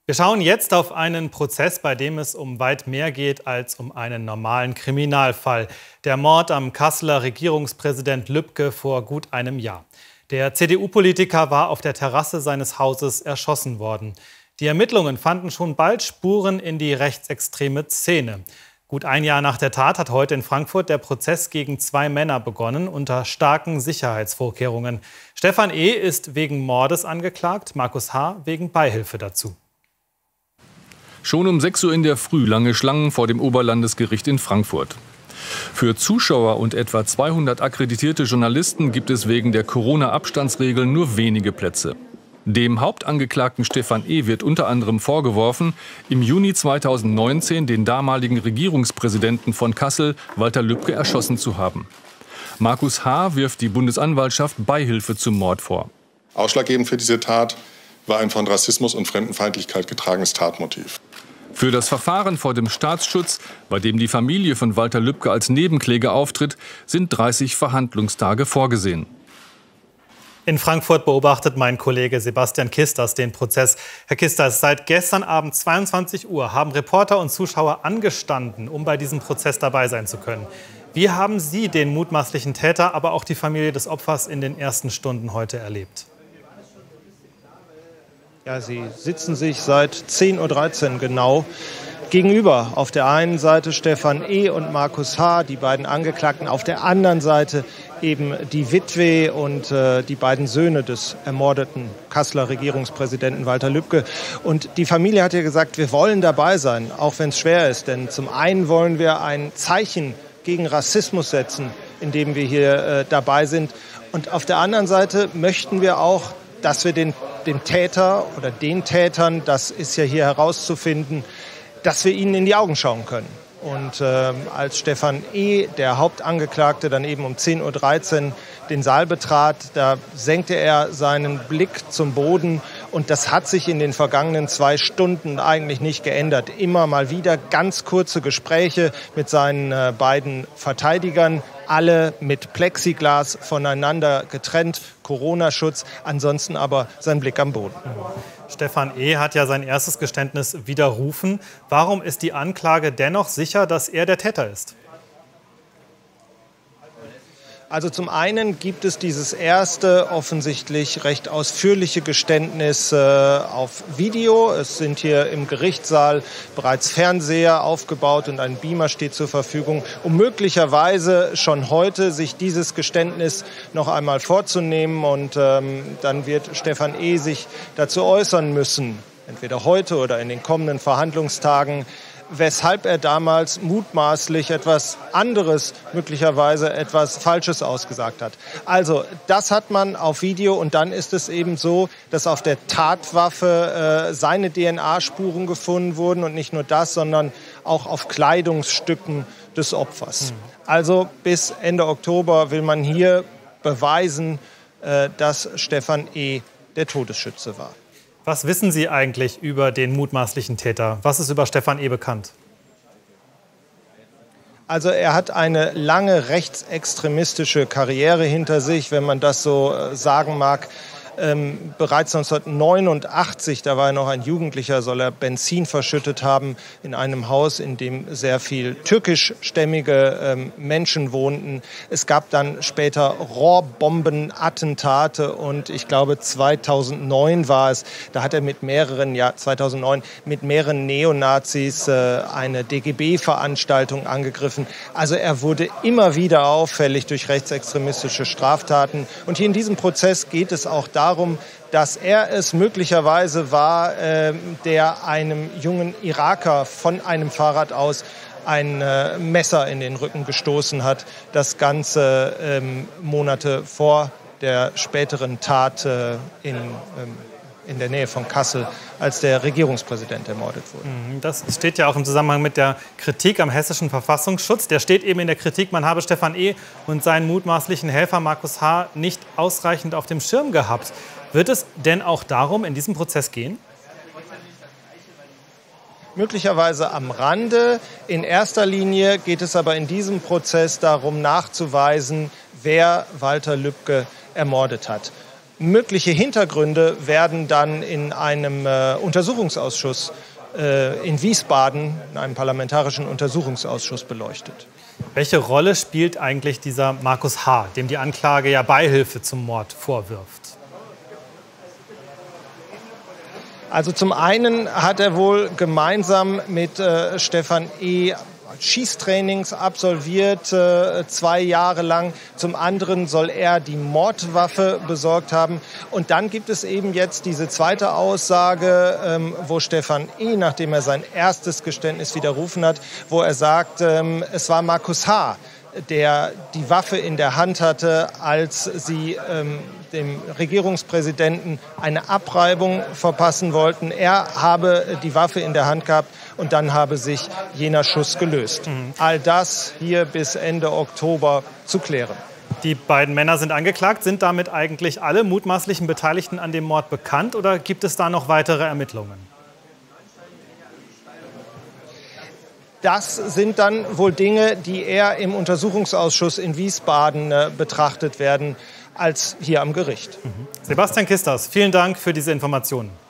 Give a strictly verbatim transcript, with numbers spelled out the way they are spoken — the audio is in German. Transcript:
Wir schauen jetzt auf einen Prozess, bei dem es um weit mehr geht als um einen normalen Kriminalfall. Der Mord am Kasseler Regierungspräsident Lübke vor gut einem Jahr. Der C D U-Politiker war auf der Terrasse seines Hauses erschossen worden. Die Ermittlungen fanden schon bald Spuren in die rechtsextreme Szene. Gut ein Jahr nach der Tat hat heute in Frankfurt der Prozess gegen zwei Männer begonnen, unter starken Sicherheitsvorkehrungen. Stefan E. ist wegen Mordes angeklagt, Markus H. wegen Beihilfe dazu. Schon um sechs Uhr in der Früh lange Schlangen vor dem Oberlandesgericht in Frankfurt. Für Zuschauer und etwa zweihundert akkreditierte Journalisten gibt es wegen der Corona-Abstandsregeln nur wenige Plätze. Dem Hauptangeklagten Stefan E. wird unter anderem vorgeworfen, im Juni zweitausendneunzehn den damaligen Regierungspräsidenten von Kassel, Walter Lübcke, erschossen zu haben. Markus H. wirft die Bundesanwaltschaft Beihilfe zum Mord vor. Ausschlaggebend für diese Tat war ein von Rassismus und Fremdenfeindlichkeit getragenes Tatmotiv. Für das Verfahren vor dem Staatsschutz, bei dem die Familie von Walter Lübcke als Nebenkläger auftritt, sind dreißig Verhandlungstage vorgesehen. In Frankfurt beobachtet mein Kollege Sebastian Kisters den Prozess. Herr Kisters, seit gestern Abend zweiundzwanzig Uhr haben Reporter und Zuschauer angestanden, um bei diesem Prozess dabei sein zu können. Wie haben Sie den mutmaßlichen Täter, aber auch die Familie des Opfers in den ersten Stunden heute erlebt? Ja, sie sitzen sich seit zehn Uhr dreizehn genau gegenüber. Auf der einen Seite Stefan E. und Markus H., die beiden Angeklagten. Auf der anderen Seite eben die Witwe und äh, die beiden Söhne des ermordeten Kasseler Regierungspräsidenten Walter Lübcke. Und die Familie hat ja gesagt, wir wollen dabei sein, auch wenn es schwer ist. Denn zum einen wollen wir ein Zeichen gegen Rassismus setzen, indem wir hier äh, dabei sind. Und auf der anderen Seite möchten wir auch, dass wir den, den Täter oder den Tätern, das ist ja hier herauszufinden, dass wir ihnen in die Augen schauen können. Und äh, als Stefan E., der Hauptangeklagte, dann eben um zehn Uhr dreizehn den Saal betrat, da senkte er seinen Blick zum Boden. Und das hat sich in den vergangenen zwei Stunden eigentlich nicht geändert. Immer mal wieder ganz kurze Gespräche mit seinen äh, beiden Verteidigern, alle mit Plexiglas voneinander getrennt, Corona-Schutz, ansonsten aber sein Blick am Boden. Stefan E. hat ja sein erstes Geständnis widerrufen. Warum ist die Anklage dennoch sicher, dass er der Täter ist? Also zum einen gibt es dieses erste, offensichtlich recht ausführliche Geständnis äh, auf Video. Es sind hier im Gerichtssaal bereits Fernseher aufgebaut und ein Beamer steht zur Verfügung, um möglicherweise schon heute sich dieses Geständnis noch einmal vorzunehmen. Und ähm, dann wird Stefan E. sich dazu äußern müssen, entweder heute oder in den kommenden Verhandlungstagen, weshalb er damals mutmaßlich etwas anderes, möglicherweise etwas Falsches ausgesagt hat. Also das hat man auf Video und dann ist es eben so, dass auf der Tatwaffe äh, seine D N A-Spuren gefunden wurden und nicht nur das, sondern auch auf Kleidungsstücken des Opfers. Mhm. Also bis Ende Oktober will man hier beweisen, äh, dass Stefan E. der Todesschütze war. Was wissen Sie eigentlich über den mutmaßlichen Täter? Was ist über Stefan E. bekannt? Also er hat eine lange rechtsextremistische Karriere hinter sich, wenn man das so sagen mag. Ähm, bereits neunzehnhundertneunundachtzig, da war er noch ein Jugendlicher, soll er Benzin verschüttet haben in einem Haus, in dem sehr viel türkischstämmige ähm, Menschen wohnten. Es gab dann später Rohrbombenattentate und ich glaube zweitausendneun war es, da hat er mit mehreren, ja zweitausendneun, mit mehreren Neonazis äh, eine D G B-Veranstaltung angegriffen. Also er wurde immer wieder auffällig durch rechtsextremistische Straftaten. Und hier in diesem Prozess geht es auch darum, darum, dass er es möglicherweise war, äh, der einem jungen Iraker von einem Fahrrad aus ein äh, Messer in den Rücken gestoßen hat. Das Ganze ähm, Monate vor der späteren Tat äh, in, ähm, in der Nähe von Kassel, als der Regierungspräsident ermordet wurde. Das steht ja auch im Zusammenhang mit der Kritik am hessischen Verfassungsschutz. Der steht eben in der Kritik, man habe Stefan E. und seinen mutmaßlichen Helfer Markus H. nicht ausreichend auf dem Schirm gehabt. Wird es denn auch darum in diesem Prozess gehen? Möglicherweise am Rande. In erster Linie geht es aber in diesem Prozess darum, nachzuweisen, wer Walter Lübcke ermordet hat. Mögliche Hintergründe werden dann in einem äh, Untersuchungsausschuss äh, in Wiesbaden, in einem parlamentarischen Untersuchungsausschuss beleuchtet. Welche Rolle spielt eigentlich dieser Markus H., dem die Anklage ja Beihilfe zum Mord vorwirft? Also zum einen hat er wohl gemeinsam mit äh, Stefan E. Schießtrainings absolviert, äh, zwei Jahre lang. Zum anderen soll er die Mordwaffe besorgt haben. Und dann gibt es eben jetzt diese zweite Aussage, ähm, wo Stefan E., nachdem er sein erstes Geständnis widerrufen hat, wo er sagt, ähm, es war Markus H., der die Waffe in der Hand hatte, als sie ähm, dem Regierungspräsidenten eine Abreibung verpassen wollten. Er habe die Waffe in der Hand gehabt und dann habe sich jener Schuss gelöst. Mhm. All das hier bis Ende Oktober zu klären. Die beiden Männer sind angeklagt. Sind damit eigentlich alle mutmaßlichen Beteiligten an dem Mord bekannt oder gibt es da noch weitere Ermittlungen? Das sind dann wohl Dinge, die eher im Untersuchungsausschuss in Wiesbaden äh, betrachtet werden, als hier am Gericht. Mhm. Sebastian Kisters, vielen Dank für diese Informationen.